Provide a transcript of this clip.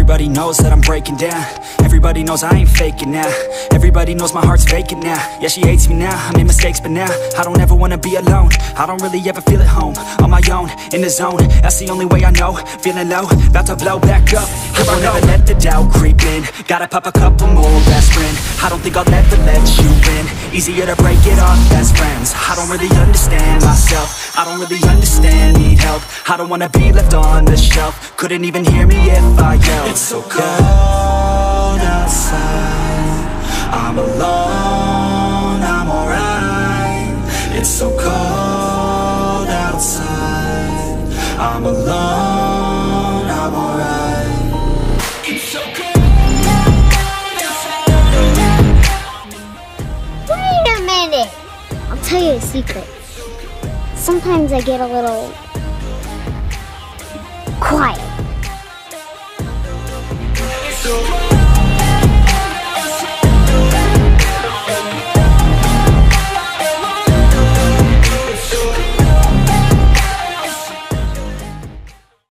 Everybody knows that I'm breaking down. Everybody knows I ain't faking now. Everybody knows my heart's vacant now. Yeah, she hates me now, I made mistakes but now I don't ever wanna be alone. I don't really ever feel at home. On my own, in the zone, that's the only way I know. Feeling low, about to blow back up. Here I never let the doubt creep in. Gotta pop a couple more aspirin. I don't think I'll ever let you in. Easier to break it off best friends. I don't really understand myself. I don't really understand, need help. I don't wanna be left on the shelf. Couldn't even hear me if I yelled. It's so cold outside, I'm alone, I'm alright. It's so cold outside, I'm alone, I'm alright. It's so cold outside. Wait a minute! I'll tell you a secret. Sometimes I get a little quiet.